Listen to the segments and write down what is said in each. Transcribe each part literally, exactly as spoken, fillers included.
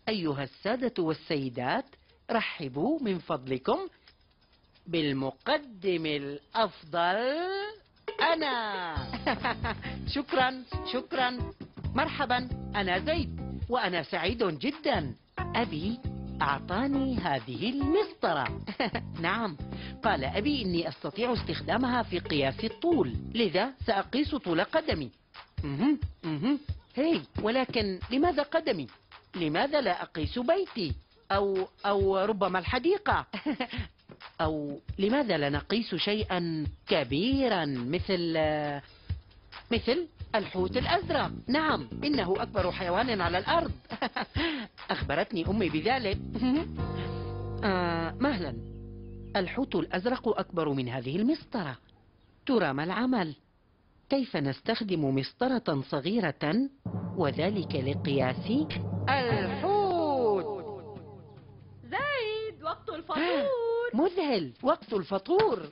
أيها السادة والسيدات، رحبوا من فضلكم بالمقدم الأفضل، أنا. شكرا شكرا. مرحبا، أنا زيد وأنا سعيد جدا. أبي أعطاني هذه المسطرة. نعم، قال أبي إني أستطيع استخدامها في قياس الطول، لذا سأقيس طول قدمي. مهم. مهم. هي، ولكن لماذا قدمي؟ لماذا لا أقيس بيتي أو أو ربما الحديقة؟ أو لماذا لا نقيس شيئا كبيرا مثل مثل الحوت الأزرق؟ نعم، إنه أكبر حيوان على الأرض. أخبرتني أمي بذلك. آه مهلا، الحوت الأزرق أكبر من هذه المسطرة. ترى ما العمل؟ كيف نستخدم مسطرة صغيرة وذلك لقياس الحوت؟ زيد، وقت الفطور. مذهل، وقت الفطور.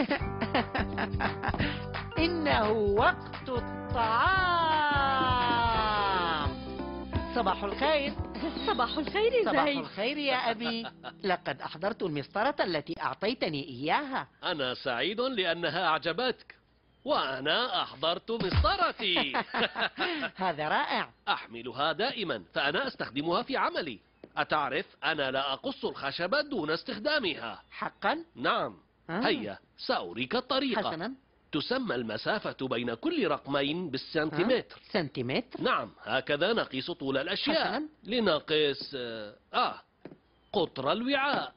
إنه وقت الطعام. صباح الخير. صباح الخير زيد. صباح الخير يا أبي. لقد أحضرت المسطرة التي أعطيتني إياها. أنا سعيد لأنها أعجبتك، وأنا أحضرت مسطرتي. هذا رائع. أحملها دائما، فأنا أستخدمها في عملي. أتعرف، أنا لا أقص الخشب دون استخدامها. حقا؟ نعم. آه. هيا سأريك الطريقة. حسنا. تسمى المسافة بين كل رقمين بالسنتيمتر. آه. سنتيمتر؟ نعم، هكذا نقيس طول الأشياء. حسنا. لنقيس آه قطر الوعاء،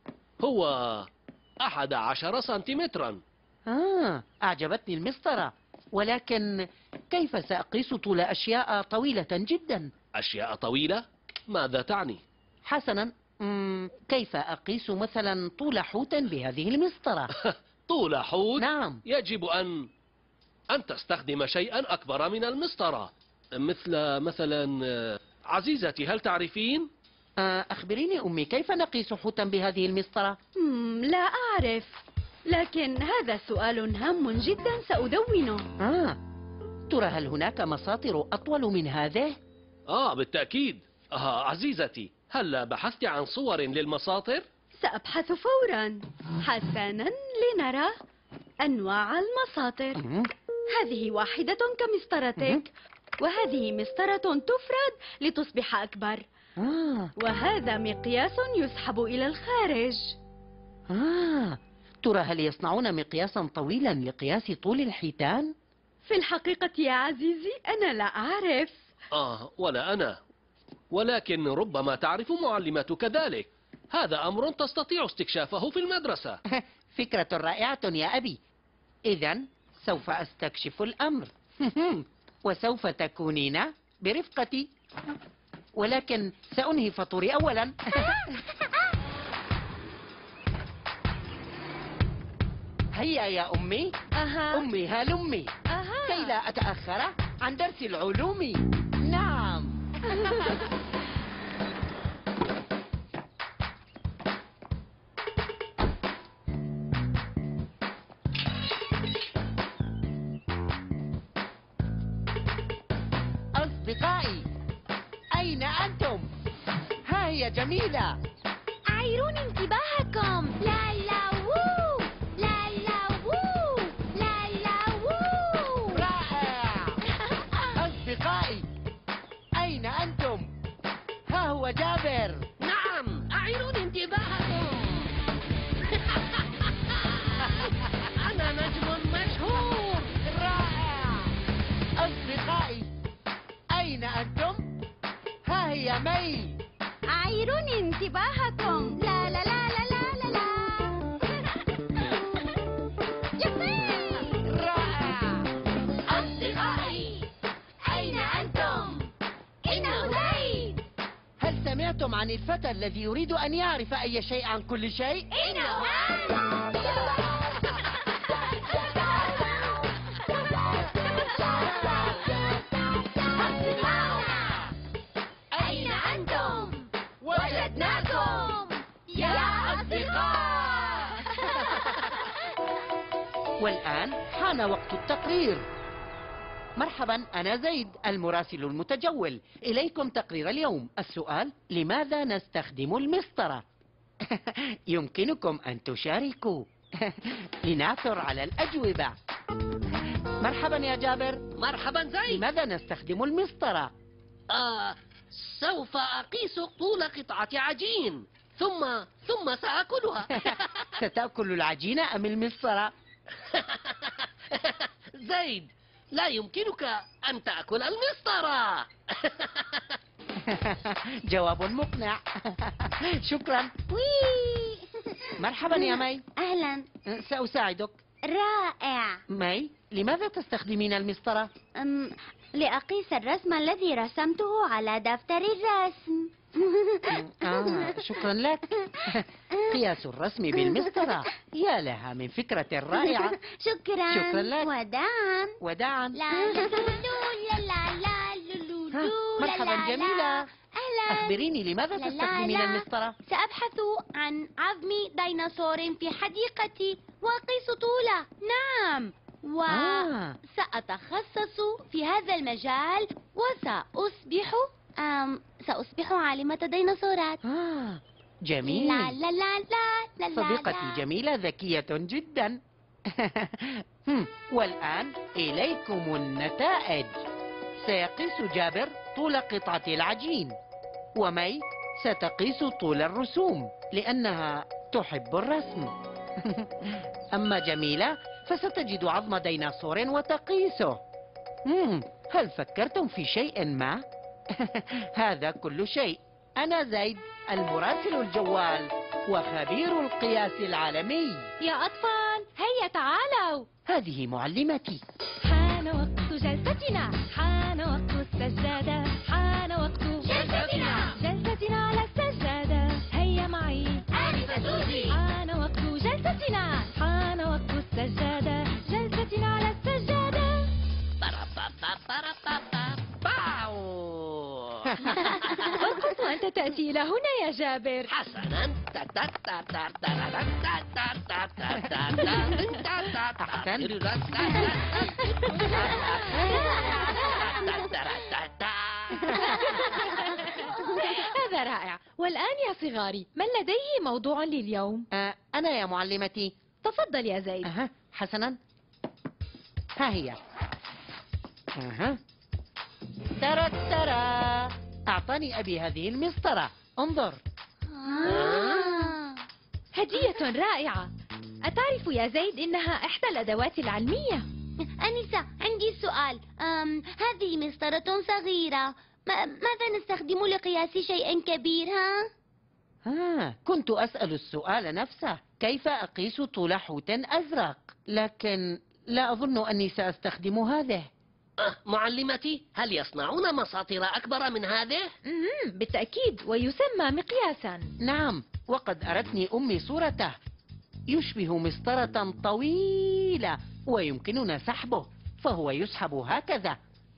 هو أحد عشر سنتيمترا. آه، أعجبتني المسطرة، ولكن كيف سأقيس طول أشياء طويلة جدا؟ أشياء طويلة؟ ماذا تعني؟ حسنا، مم، كيف أقيس مثلا طول حوت بهذه المسطرة؟ طول حوت؟ نعم. يجب أن أن تستخدم شيئا أكبر من المسطرة، مثل مثلا آه، عزيزتي، هل تعرفين؟ آه، أخبريني أمي، كيف نقيس حوتا بهذه المسطرة؟ مم، لا أعرف، لكن هذا سؤال هام جدا، سأدونه. آه، ترى هل هناك مساطر أطول من هذه؟ آه بالتأكيد. آه عزيزتي، هل بحثت عن صور للمساطر؟ سأبحث فورا. حسنا، لنرى أنواع المساطر. مم. هذه واحدة كمسطرتك، وهذه مسطرة تفرد لتصبح أكبر، آه. وهذا مقياس يسحب إلى الخارج. آه، ترى هل يصنعون مقياسا طويلا لقياس طول الحيتان؟ في الحقيقة يا عزيزي أنا لا أعرف. آه ولا أنا، ولكن ربما تعرف معلمتك ذلك. هذا أمر تستطيع استكشافه في المدرسة. فكرة رائعة يا أبي. إذن سوف أستكشف الأمر. وسوف تكونين برفقتي، ولكن سأنهي فطوري أولا. هيا يا أمي. أها. أمي هلمي أها. كي لا أتأخر عن درس العلوم. نعم. أصدقائي، أين أنتم؟ ها هي جميلة. أعيرون انتباهكم. لا لا وو، لا لا وو، لا لا وو. رائع. أصدقائي، أين أنتم؟ ها هو جابر. نعم، أعيرون انتباهكم. أنا نجم مشهور. رائع. أصدقائي، أين أنتم؟ ها هي مي. أعيرون انتباهكم. لا لا لا لا لا لا لا. يبي. رائع. أصدقائي، أين أنتم؟ إنه زيد. هل سمعتم عن الفتى الذي يريد أن يعرف أي شيء عن كل شيء؟ إنه أنا. أين أنتم؟ وجدناكم يا أصدقاء. والآن حان وقت التقرير. مرحبا، أنا زيد المراسل المتجول. إليكم تقرير اليوم. السؤال: لماذا نستخدم المسطرة؟ يمكنكم أن تشاركوا. لنعثر على الأجوبة. مرحبا يا جابر، مرحبا زيد. لماذا نستخدم المسطرة؟ آه سوف أقيس طول قطعة عجين ثم ثم سأكلها. ستأكل العجين أم المسطرة؟ زيد، لا يمكنك أن تأكل المسطرة. جواب مقنع. شكرا. وي. مرحبا يا مي، أهلا. سأساعدك. رائع. مي، لماذا تستخدمين المسطرة؟ أم لأقيس الرسم الذي رسمته على دفتر الرسم. آه، شكرا لك. قياس الرسم بالمسطرة، يا لها من فكرة رائعة. شكرا. شكرا لك. وداعا. وداعا. لا لا لا لا لا لولو ها، مرحبا جميلة. أهلا. أخبريني لماذا لا لا تستخدمين لا. المسطرة؟ سأبحث عن عظم ديناصور في حديقتي وأقيس طوله. نعم. آه. وسأتخصص في هذا المجال وسأصبح أم سأصبح عالمة ديناصورات. آه، جميل. لا لا لا لا لا لا. صديقتي جميلة ذكية جدا. هم، والآن إليكم النتائج. سيقيس جابر طول قطعة العجين، ومي ستقيس طول الرسوم لأنها تحب الرسم. أما جميلة فستجد عظم ديناصور وتقيسه. مم، هل فكرتم في شيء ما؟ هذا كل شيء. أنا زيد المراسل الجوال وخبير القياس العالمي. يا أطفال، هيا تعالوا. هذه معلمتي. حان وقت جلستنا، حان وقت السجادة، حان وقت جلستنا. جلستنا على السجادة. هيا معي. آنسة زوزي. حان وقت جلستنا، حان وقت السجادة، جلستنا على السجادة. ارقص وأنت تأتي إلى هنا يا جابر. حسنا. هذا رائع. والآن يا صغاري، من لديه موضوع لليوم؟ آه، أنا يا معلمتي. تفضل يا زيد. أها، حسنا. ها هي. أها. ترى ترى، أعطاني أبي هذه المسطرة. انظر. آه. هدية رائعة. أتعرف يا زيد إنها إحدى الأدوات العلمية؟ أنسة، عندي سؤال. أم هذه مسطرة صغيرة، ما- ماذا نستخدم لقياس شيء كبير؟ ها؟ آه، كنت أسأل السؤال نفسه، كيف أقيس طول حوت أزرق؟ لكن لا أظن أني سأستخدم هذه. آه، معلمتي، هل يصنعون مساطر أكبر من هذه؟ مم، بالتأكيد، ويسمى مقياسا. نعم، وقد أرتني أمي صورته. يشبه مسطرة طويلة ويمكننا سحبه، فهو يسحب هكذا.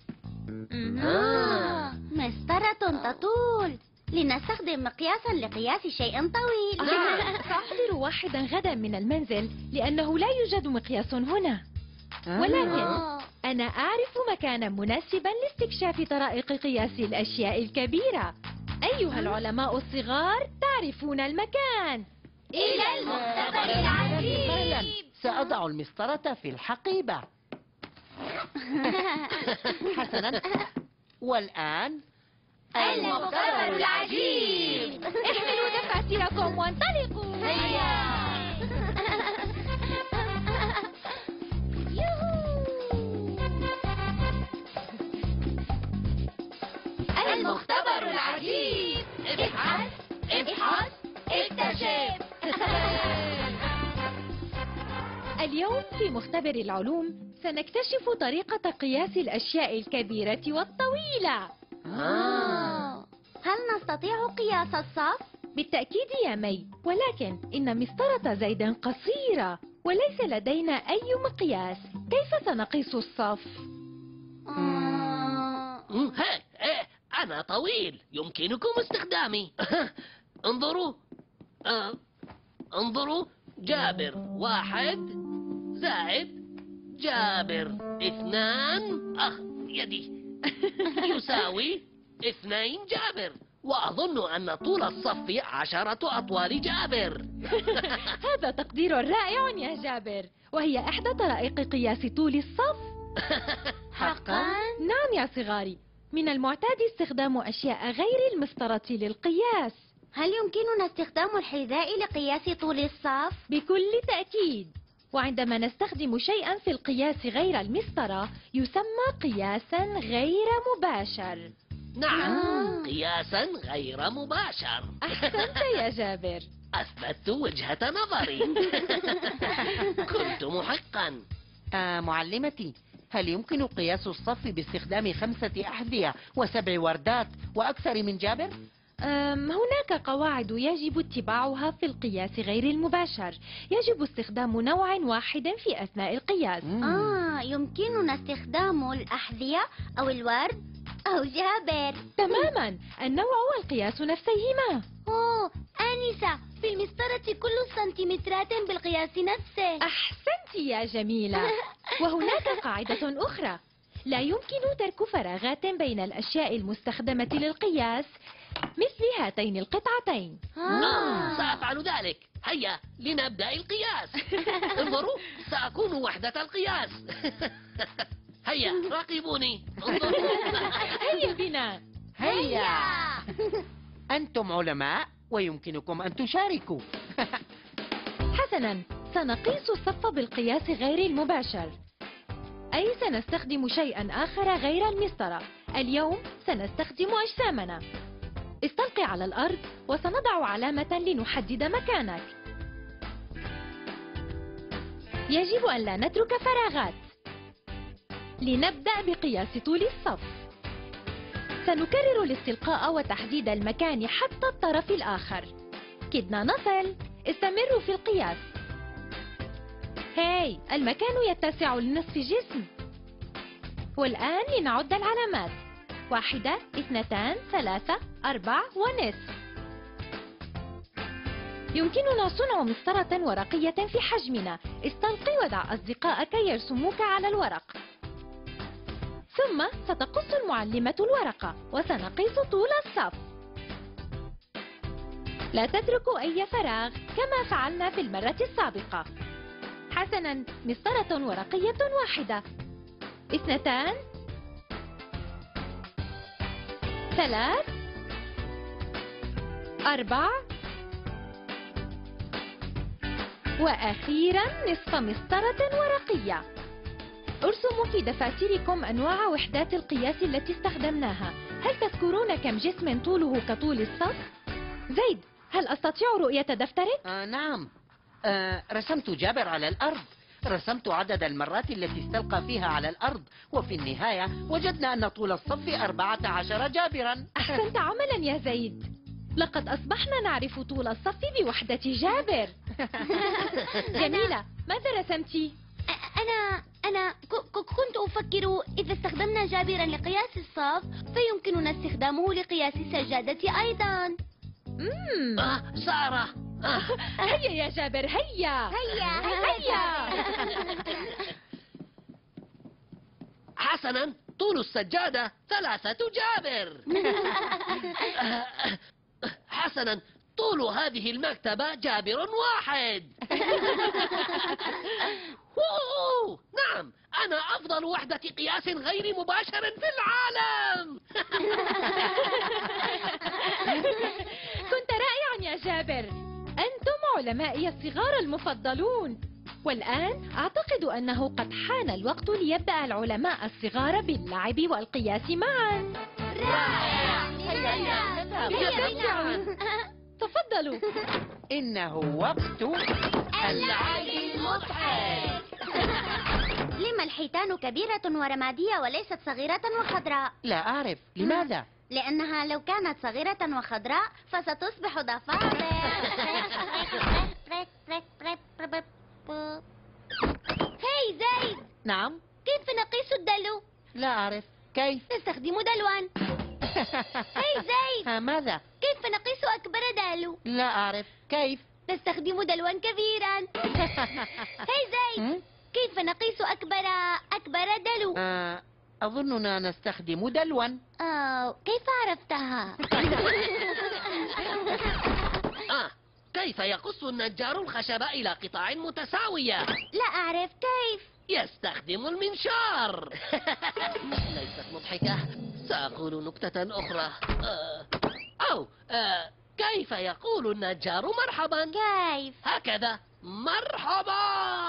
آه. مسطرة تطول، لنستخدم مقياسا لقياس شيء طويل. آه، سأحضر واحدا غدا من المنزل لأنه لا يوجد مقياس هنا. آه. ولكن آه. أنا أعرف مكانا مناسبا لاستكشاف طرائق قياس الأشياء الكبيرة. أيها العلماء الصغار، تعرفون المكان. إلى المختبر العجيب. فعلا سأضع المسطرة في الحقيبة. حسنا، والآن المختبر العجيب. احملوا دفاتركم وانطلقوا. هيا. المختبر العجيب. ابحث ابحث اكتشف. اليوم في مختبر العلوم سنكتشف طريقة قياس الأشياء الكبيرة والطويلة. آه. هل نستطيع قياس الصف؟ بالتأكيد يا مي، ولكن إن مسطرة زيد قصيرة وليس لدينا أي مقياس. كيف سنقيس الصف؟ آه. مم، هي هي أنا طويل، يمكنكم استخدامي. انظروا. آه، انظروا. جابر واحد زائد جابر اثنان. أخ يدي يساوي اثنين جابر، وأظن أن طول الصف عشرة أطوال جابر. هذا تقدير رائع يا جابر، وهي إحدى طرائق قياس طول الصف. حقا؟ نعم يا صغاري، من المعتاد استخدام أشياء غير المسطرة للقياس. هل يمكننا استخدام الحذاء لقياس طول الصف؟ بكل تأكيد، وعندما نستخدم شيئا في القياس غير المسطرة يسمى قياسا غير مباشر. نعم، قياسا غير مباشر. أحسنت يا جابر. أثبتت وجهة نظري. كنت محقا. آه معلمتي، هل يمكن قياس الصف باستخدام خمسة أحذية وسبع وردات وأكثر من جابر؟ أم هناك قواعد يجب اتباعها في القياس غير المباشر. يجب استخدام نوع واحد في أثناء القياس. آه يمكننا استخدام الأحذية أو الورد أو جابر. تماما، النوع والقياس نفسيهما. أوه آنسة، في المسطرة كل سنتيمترات بالقياس نفسه. أحسنت يا جميلة. وهناك قاعدة أخرى، لا يمكن ترك فراغات بين الأشياء المستخدمة للقياس مثل هاتين القطعتين. آه سأفعل ذلك. هيا لنبدأ القياس. انظروا، سأكون وحدة القياس. هيا راقبوني، انظروا. هيا بنا. هيا. أنتم علماء ويمكنكم أن تشاركوا. حسنا، سنقيس الصف بالقياس غير المباشر، أي سنستخدم شيئا آخر غير المسطرة. اليوم سنستخدم أجسامنا. استلقي على الأرض وسنضع علامة لنحدد مكانك. يجب أن لا نترك فراغات. لنبدأ بقياس طول الصف. سنكرر الاستلقاء وتحديد المكان حتى الطرف الآخر. كدنا نصل. استمروا في القياس. هاي، المكان يتسع لنصف جسم. والآن لنعد العلامات. واحدة، اثنتان، ثلاثة، أربع ونصف. يمكننا صنع مسطرة ورقية في حجمنا. استلقي ودع أصدقائك يرسموك على الورق. ثم ستقص المعلمة الورقة وسنقيس طول الصف. لا تتركوا أي فراغ كما فعلنا في المرة السابقة. حسناً، مسطرة ورقية واحدة، اثنتان، ثلاث، أربع، وأخيراً نصف مسطرة ورقية. ارسموا في دفاتركم أنواع وحدات القياس التي استخدمناها. هل تذكرون كم جسم طوله كطول الصف؟ زيد، هل أستطيع رؤية دفترك؟ آه نعم. آه رسمت جابر على الأرض. رسمت عدد المرات التي استلقى فيها على الأرض، وفي النهاية وجدنا أن طول الصف أربعة عشر جابرا. أحسنت عملا يا زيد. لقد أصبحنا نعرف طول الصف بوحدة جابر. جميلة، ماذا رسمتي؟ أنا أنا ك- ك- كنت أفكر إذا استخدمنا جابرا لقياس الصف فيمكننا استخدامه لقياس السجادة أيضا. مم. آه سارة. آه. هيا يا جابر، هيا هيا هيا. حسنا، طول السجادة ثلاثة جابر. آه، حسنا، طول هذه المكتبة جابر واحد. أوه، نعم، أنا أفضل وحدة قياس غير مباشر في العالم. كنت رائعا يا جابر. أنتم علمائي الصغار المفضلون. والآن أعتقد أنه قد حان الوقت ليبدأ العلماء الصغار باللعب والقياس معا. رائع. هيا نذهب. هيا تفضلوا. إنه وقت اللعب المضحك. لما الحيتان كبيرة ورمادية وليست صغيرة وخضراء؟ لا أعرف لماذا. لأنها لو كانت صغيرة وخضراء فستصبح ضفادع. هاي زيد، نعم. كيف نقيس الدلو؟ لا أعرف كيف. نستخدم دلوا. هاي زيد، ها ماذا. كيف نقيس أكبر دلو؟ لا أعرف كيف. نستخدم دلوا كبيرا. هاي زيد، هم؟ كيف نقيس أكبر أكبر دلو؟ آه أظننا نستخدم دلوا. آه، كيف عرفتها؟ آه كيف يقص النجار الخشب إلى قطع متساوية؟ لا أعرف كيف. يستخدم المنشار. ليست مضحكة. سأقول نكتة أخرى. آه، أو آه، كيف يقول النجار مرحبا؟ كيف؟ هكذا، مرحبا.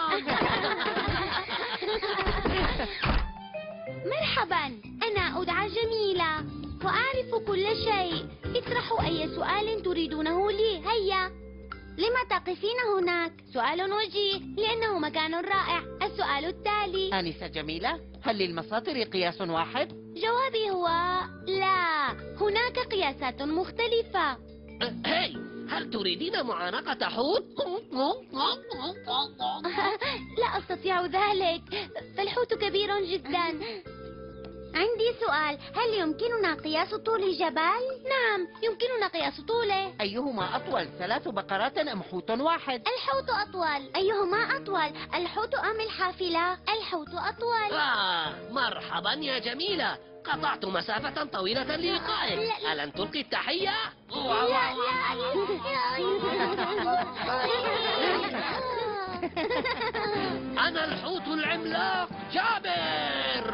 مرحبا، أنا أدعى جميلة وأعرف كل شيء. اطرحوا أي سؤال تريدونه لي. هيا. لما تقفين هناك؟ سؤال وجيه لأنه مكان رائع. السؤال التالي: آنسة جميلة، هل للمساطر قياس واحد؟ جوابي هو لا، هناك قياسات مختلفة. آه، هاي، هل تريدين معانقة حوت؟ لا أستطيع ذلك، فالحوت كبير جدا. عندي سؤال: هل يمكننا قياس طول جبل؟ نعم، يمكننا قياس طوله. أيهما أطول، ثلاث بقرات أم حوت واحد؟ الحوت أطول. أيهما أطول، الحوت أم الحافلة؟ الحوت أطول. آه، مرحبا يا جميلة. قطعت مسافة طويلة للقائك. ألن تلقي التحية؟ لا لا أنا الحوت العملاق جابر.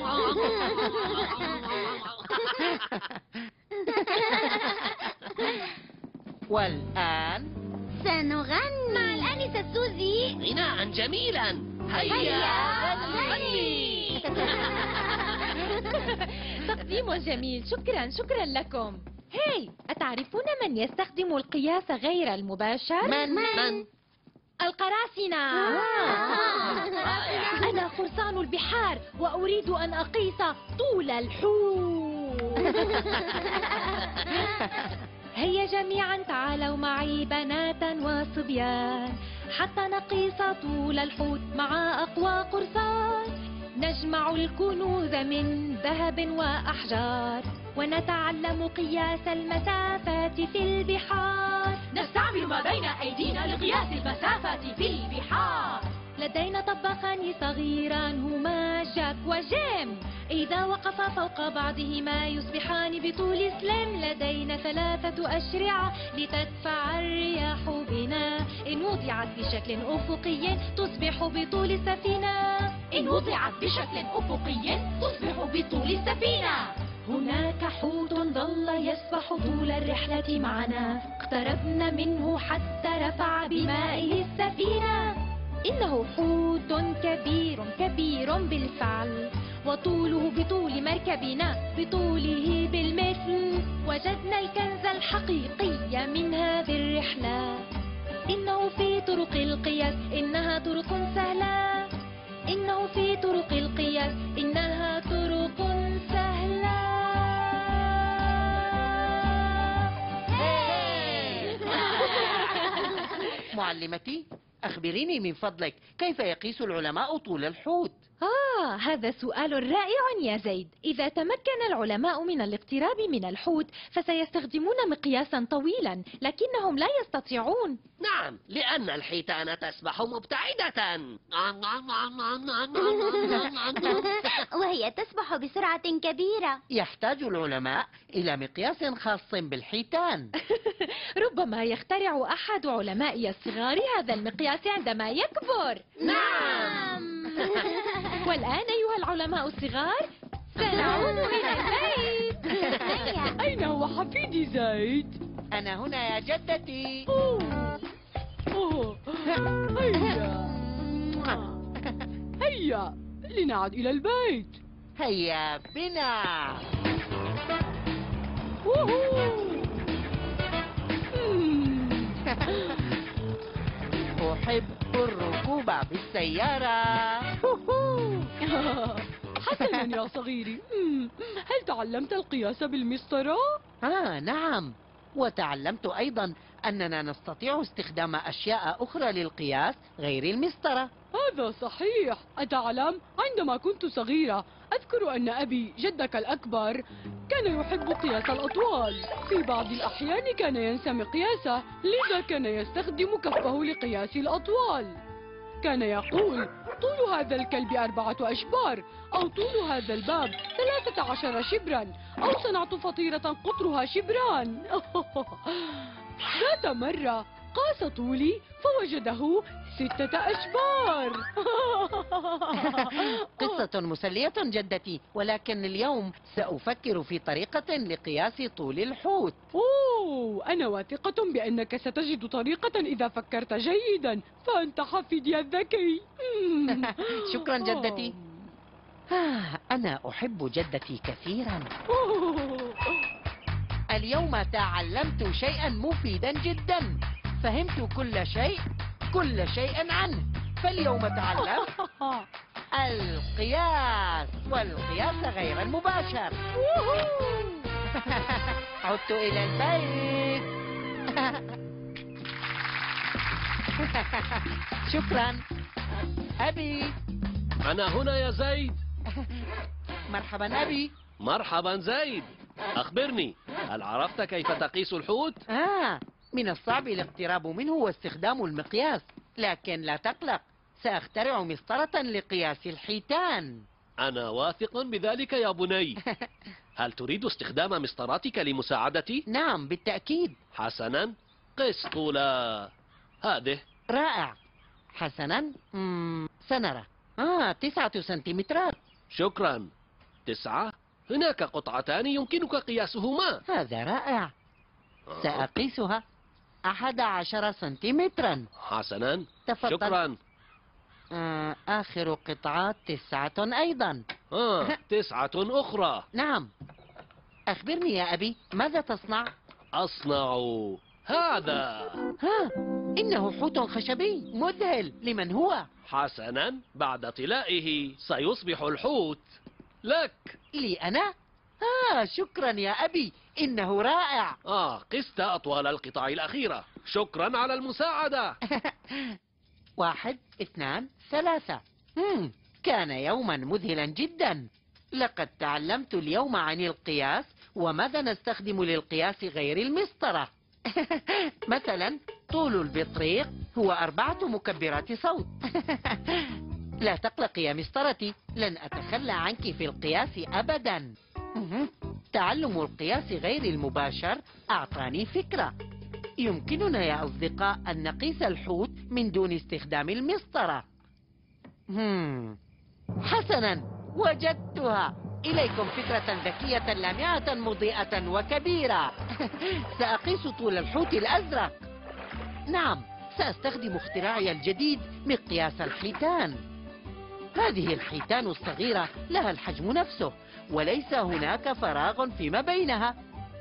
والآن سنغني مع الآنسة سوزي غناء جميلا. هيا نغني. تقديم جميل. شكرا شكرا لكم. هاي، أتعرفون من يستخدم القياس غير المباشر؟ من؟ من؟ القراصنة. رائع. أنا فرسان البحار وأريد أن أقيس طول الحوت. هيا جميعا تعالوا معي بناتا وصبيان حتى نقيس طول الحوت مع أقوى قرصان. نجمع الكنوز من ذهب وأحجار ونتعلم قياس المسافات في البحار. نستعمل ما بين أيدينا لقياس المسافات في البحار. لدينا طباخان صغيران هما جاك وجيم. إذا وقفا فوق بعضهما يصبحان بطول سلم. لدينا ثلاثة أشرعة لتدفع الرياح بنا. إن وضعت بشكل أفقي تصبح بطول السفينة. إن وضعت بشكل أفقي تصبح بطول السفينة. هناك حوت ظل يسبح طول الرحلة معنا. اقتربنا منه حتى رفع بمائه السفينة. إنه حوت كبير كبير بالفعل وطوله بطول مركبنا بطوله بالمثل. وجدنا الكنز الحقيقي من هذه الرحلة. إنه في طرق القياس إنها طرق سهلة. إنه في طرق القياس إنها طرق سهلة. معلمتي، أخبريني من فضلك، كيف يقيس العلماء طول الحوت؟ آه، هذا سؤال رائع يا زيد. إذا تمكن العلماء من الاقتراب من الحوت فسيستخدمون مقياسا طويلا، لكنهم لا يستطيعون. نعم، لأن الحيتان تسبح مبتعدة. وهي تسبح بسرعة كبيرة. يحتاج العلماء إلى مقياس خاص بالحيتان. ربما يخترع أحد علمائي الصغار هذا المقياس عندما يكبر. نعم. والآن أيها العلماء الصغار سنعود إلى البيت. أين هو حفيدي زيد؟ أنا هنا يا جدتي. أوه. أوه. هيا هيا لنعد إلى البيت. هيا بنا. ووهو. مم. أحب الركوب بالسيارة. حسنا يا صغيري. مم. هل تعلمت القياس بالمسطرة؟ آه نعم، وتعلمت أيضا أننا نستطيع استخدام أشياء أخرى للقياس غير المسطرة. هذا صحيح. أتعلم، عندما كنت صغيرة أذكر أن أبي جدك الأكبر كان يحب قياس الأطوال. في بعض الأحيان كان ينسى مقياسه، لذا كان يستخدم كفه لقياس الأطوال. كان يقول: طول هذا الكلب أربعة أشبار، أو طول هذا الباب ثلاثة عشر شبرا، أو صنعت فطيرة قطرها شبران. ذات مرة قاس طولي فوجده ستة أشبار. قصة مسلية جدتي، ولكن اليوم سأفكر في طريقة لقياس طول الحوت. أوه، أنا واثقة بأنك ستجد طريقة إذا فكرت جيدا، فأنت حفيدي الذكي. شكرا جدتي. آه، أنا أحب جدتي كثيرا. اليوم تعلمت شيئا مفيدا جدا، فهمت كل شيء كل شيء عنه. فاليوم تعلمت القياس والقياس غير المباشر. عدت إلى البيت. شكرا أبي. أنا هنا يا زيد. مرحبا أبي. مرحبا زيد، أخبرني، هل عرفت كيف تقيس الحوت؟ آه، من الصعب الاقتراب منه واستخدام المقياس، لكن لا تقلق، سأخترع مسطرة لقياس الحيتان. أنا واثق بذلك يا بني. هل تريد استخدام مسطرتك لمساعدتي؟ نعم بالتأكيد. حسنا، قس طول هذه. رائع. حسنا، مم، سنرى. آه، تسعة سنتيمترات. شكرا. تسعة. هناك قطعتان يمكنك قياسهما. هذا رائع. سأقيسها. أحد عشر سنتيمترا. حسنا. تفضل. شكرا. آه، آخر قطعة تسعة أيضا. آه، تسعة أخرى. نعم. أخبرني يا أبي، ماذا تصنع؟ أصنع هذا. ها، إنه حوت خشبي مذهل. لمن هو؟ حسنا، بعد طلائه سيصبح الحوت لك. لي أنا؟ آه، شكرا يا أبي، إنه رائع. آه، قست أطوال القطع الأخيرة. شكرا على المساعدة. واحد، اثنان، ثلاثة. مم. كان يوما مذهلا جدا. لقد تعلمت اليوم عن القياس وماذا نستخدم للقياس غير المسطرة. مثلا طول البطريق هو أربعة مكبرات صوت. لا تقلقي يا مسطرتي، لن أتخلى عنك في القياس أبدا. مهم. تعلم القياس غير المباشر أعطاني فكرة. يمكننا يا أصدقاء أن نقيس الحوت من دون استخدام المسطرة. هم. حسنا، وجدتها. إليكم فكرة ذكية لامعة مضيئة وكبيرة. سأقيس طول الحوت الأزرق. نعم، سأستخدم اختراعي الجديد، مقياس الحيتان. هذه الحيتان الصغيرة لها الحجم نفسه، وليس هناك فراغ فيما بينها.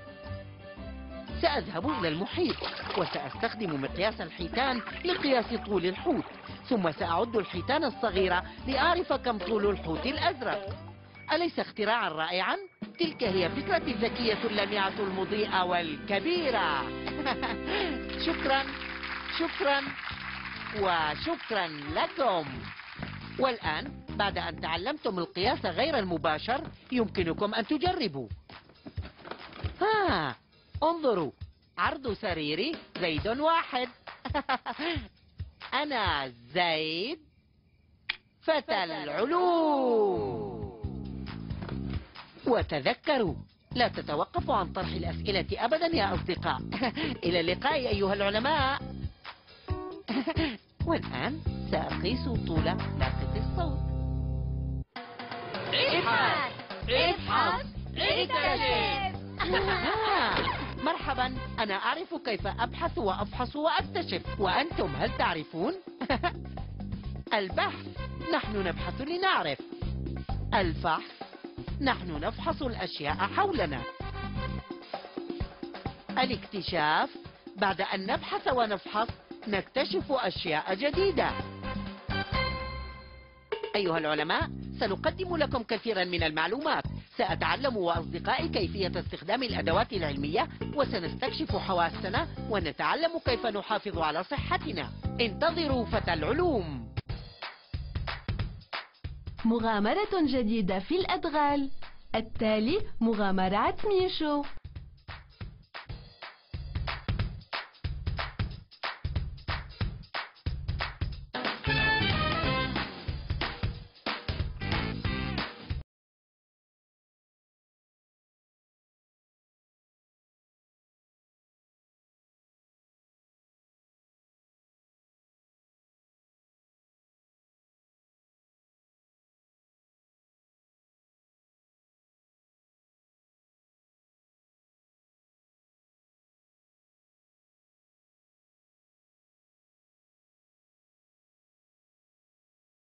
سأذهب إلى المحيط وسأستخدم مقياس الحيتان لقياس طول الحوت، ثم سأعد الحيتان الصغيرة لأعرف كم طول الحوت الأزرق. أليس اختراعا رائعا؟ تلك هي فكرتي الذكية اللامعة المضيئة والكبيرة. شكرا شكرا وشكرا لكم. والآن بعد أن تعلمتم القياس غير المباشر يمكنكم أن تجربوا. ها، انظروا، عرض سريري زيد واحد. أنا زيد فتى العلوم. وتذكروا، لا تتوقفوا عن طرح الأسئلة أبدا يا أصدقاء. إلى اللقاء أيها العلماء. والآن سأقيس طول ناقة الصوت. ابحث ابحث اكتشف. مرحبا، أنا أعرف كيف أبحث وأفحص وأكتشف، وأنتم هل تعرفون؟ البحث، نحن نبحث لنعرف. الفحص، نحن نفحص الأشياء حولنا. الاكتشاف، بعد أن نبحث ونفحص نكتشف أشياء جديدة. أيها العلماء، سنقدم لكم كثيرا من المعلومات. سأتعلم وأصدقائي كيفية استخدام الأدوات العلمية، وسنستكشف حواسنا ونتعلم كيف نحافظ على صحتنا. انتظروا فتى العلوم. مغامرة جديدة في الأدغال. التالي مغامرات ميشو.